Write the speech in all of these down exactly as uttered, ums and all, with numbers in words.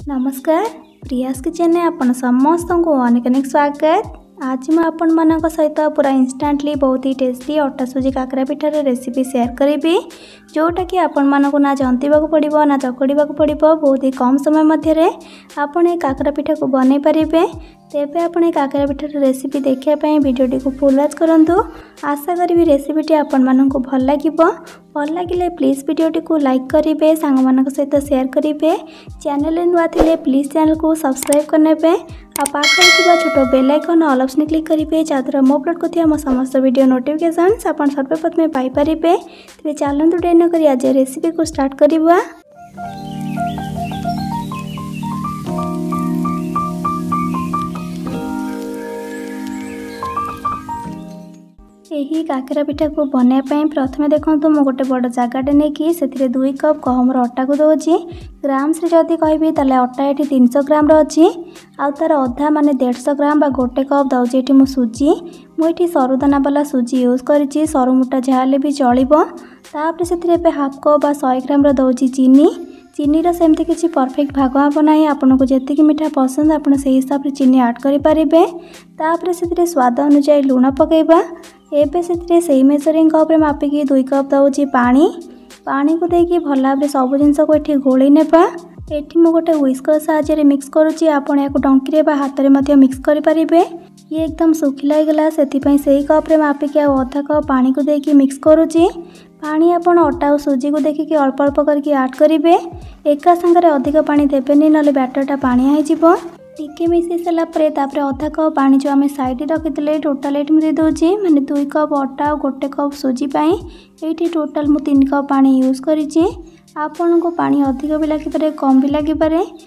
नमस्कार प्रियास किचन में आपण समस्त को अनेक अनेक स्वागत। आज मैं आपण मान सहित पूरा इंस्टांटली बहुत ही टेस्टी अटा सुजी काकरा पिठार रेसिपी शेयर करी जोटा कि आपण मानक ना जंतीबा पड़ो ना चकड़ा पड़ो बहुत ही कम समय मध्य आपण ये काकरा पिठा को बन पारे। तेबे आपण ये काकरा पिठार रेसिपी देखापी वीडियोटी को फुल वॉच करंतु। आशा करी रेसिपीटी आपण मानक भल लगे भल लगे प्लीज वीडियोटी को लाइक करेंगे, सांग मानक सहित शेयर करेंगे। चैनल नुआ थे प्लीज चैनल को सब्सक्राइब करने आ पाखे छोट bell icon all option click करेंगे जहाँद्वारा मो अपलोड करथिबा मो समस्त वीडियो नोटिफिकेशंस आपण सर्वप्रथम पाई परिबे। तेबे चलंतु डेरी न करी आज रेसिपी को स्टार्ट करिबा। यही काकरा पिठा को बनाई प्रथम देखो मु गोटे बड़ जगटे नहीं कि से दुई कप गहमर अटा को दौची ग्राम्स जदि कहि ताले अटा ये तीन सौ ग्राम अच्छी आउ तार अधा माने डेढ़ सौ ग्राम बा गोटे कप दौची ये सुजी मुझे सरुदाना वाला सुजी यूज करी सरु मुटा जहाँ भी चलो। तापर से हाफ कप बा सौ ग्राम दौची चीनी चीनी सेमती किसी परफेक्ट भाग हम ना आपन को जी मिठा पसंद आप हिसाब से चीनी ऐड करेंगे। तापर से स्वाद अनुसार लुण पकेबा। एबे से मेजरिंग कप रे मापिकी दुई कप दौची पानी पानी को देकी भल भाव सब जिनस को ये घोड़ी नेबा। एठी मु गोटे व्हिस्कर साहाय्य मिक्स करुच्ची आपण या डंकी बा हाथ में मिक्स करेंगे। ये एकदम सुखिला गला से कप रे मापिकी अधा कप पानी को देकी मिक्स करुच्ची। पानी आपण अटा और सुजी को देखिए अल्प अल्प करके ऐड करेंगे। एका संगे अधिक पानी देवेनि ना बैटरटा पानी हो टिके मिसई सारापर अधा कप पानी जो आम साइड रखी टोटाल ये मुझे दौची माने दुई कप अटा और गोटे कप सुजी ये टोटाल मु तीन कप पानी यूज करी। आपण को पानी अधिक भी लगे कम भी लगे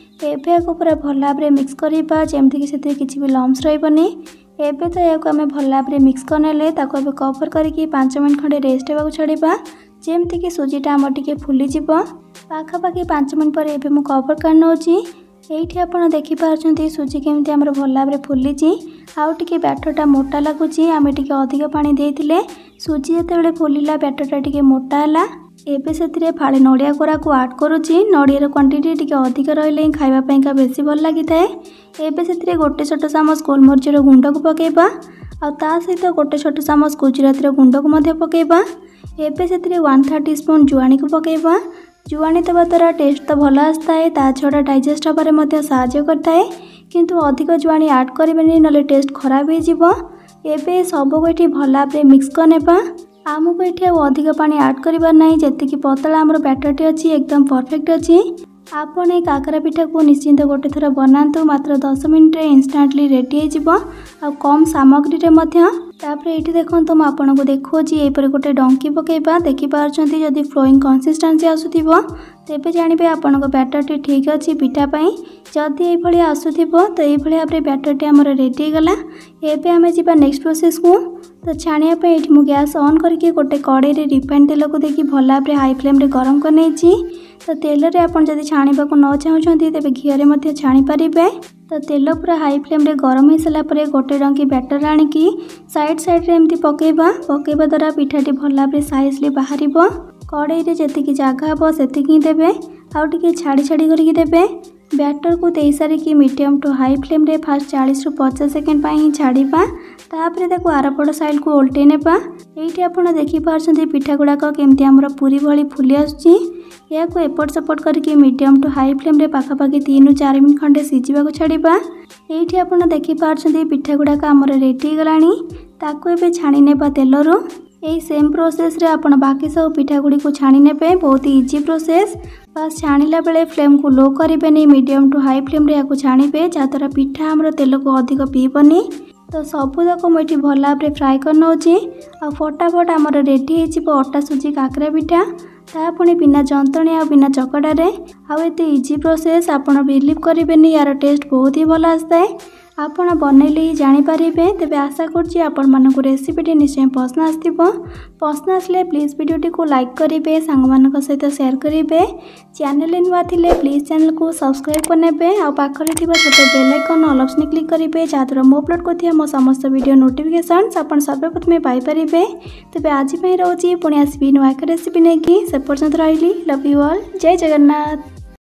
एवं को पूरा भल भाव मिक्स करवा जमती कि किसी भी लम्स रही। एबे तो या आम भल भाव मिक्स करने कवर करके पाँच मिनट खंडे रेस्ट होगा छाड़ा जमती कि सुजीटा आम टे फुलीज पाखापाखि पाँच मिनट पर एबे मु कवर कर नौची। एठी आपण देखिपार सुजी केमती आमर भल भाव फुलीची आउ टिके बैटरटा मोटा लगुच आम टिके अधिक पानी देइथिले सुजी जेतेबेले फुलिला बैटरटा टिके मोटा हैला। एबे से फाड़े नड़िया कोरा को ऐड करुच्ची नड़ियार क्वांटिटी टिके अधिक रहिले खाइबा बेसी भल लगी थाए। एबे से गोटे छोट चामच गोलमरिचर गुंड को पकेबा आ ता सहित गोटे छोट चामच गुजराती गुंड को मध्य पकेबा। एबे से वन थर्ड टी स्पून जुआणी को पकेबा। जुआणी देवा द्वारा टेस्ट तो भल आसता है ता छड़ा डाइजेस्ट होबार साहाय्य करता है किंतु अधिक जुआणी ऐड करेंगे ना टेस्ट खराब हो। एबे सबको ये भल भाव मिक्स करनेबा। आमको ये अधिक पानी ऐड करार ना जी पतला आमर बैटरटी अच्छी एकदम परफेक्ट अच्छी। आपन ये काकरा पिठा को निश्चिंत गोटे थर बनातु मात्र दस मिनट इंस्टांटली रेडी हो कम सामग्री ये देखो तो आपन को देखुची यहपर गोटे डंकी पकेबा देखिपार्टी जदि फ्लोइंग कंसिस्टेंसी आसुथिबो तेबे जानिबे आपन को बैटरटी ठीक अच्छी पिठापाई जदि ये आसुथिबो तो ये भाव में बैटरटी आमर रेडी गला। एबे आमे जिबा नेक्स्ट प्रोसेस को तो छाणिया पे ये मु गैस ऑन करके गोटे कड़े रिफाइंड तेल को देखिए भल भाव हाई फ्लेम रे गरम कर नहीं तो तेल रे आपन जदि छाणीबा को न चाहूछंती तेबे घिया रे छाणी पारिबे। तो तेल पूरा हाई फ्लेम रे गरम हो सारा पर गोटे डंकी बैटर आनिकी साइड साइड रे एमती पकेबा पकेबा द्वारा पिठाटी भल भाव साइजली बाहर कड़े रे जतिकी जगह हम सेतिकी देबे आउ टिके छाड़ी छाड़ी करके देबे। बैटर को दे सारिकी मीडियम टू हाई फ्लेम रे फास्ट चालीस रु पचास सेकेंड ही छाड़ा तापर देखो आरपट साइड को ओल्टे नेबा। ये आपड़ देखिपार्टी पिठा गुड़ाक केमती आमर पूरी भली फुली आसुची या को एपट सेपट करके मीडियम टू हाई फ्लेम रे पाखापाखि तीन रु चार मिनट खंडे सीझा छाड़ा। ये आपड़ देखिपार्टी पिठा गुड़ाक आमर रेडी गलानी ताको एबे छाणी नेबा तेलरू। यही सेम प्रोसेस रे आपण बाकी सब पिठा गुड़ी को छाणी नेबे बहुत ही इजी प्रोसेस। बस छाणीला बेले फ्लेम को लो करेंगे मीडियम टू हाई फ्लेम रे या छाणीबे जहाँद्वारा पिठा आमर तेल को अधिक पीबनी। तो सबुतक मुझे भल भाव फ्राए कर नौची आ फटाफट आमर रेडी हो अटा सुजी काकरा पिठा ता पुणी बिना जंतणी आ बिना चकड़े आउ एते इजी प्रोसेस आपण बिलीव करेंगे यार टेस्ट बहुत ही भल आसता है आपण बनइले ही जानीपारे। तेबे आशा करुँची आपण मानक रेसिपीटी निश्चय पसंद आसथिबो। पसंद आसले प्लीज वीडियोटी को लाइक करेंगे, सांग मानक सहित शेयर करेंगे। चैनल नुआ थिले प्लीज चैनल को सब्सक्राइब करने आ पाखरे थिबा छोटे bell icon all option click करेंगे जहाँद्वारा मु अपलोड करथिबा मो समस्त वीडियो नोटिफिकेशंस आपण सर्वप्रथम पाई परिबे। तेबे आज पई रहउची पुणी आसीबी नुआ रेसिपी नेकी से पर्यंत रहिली। Love you all. जय जगन्नाथ।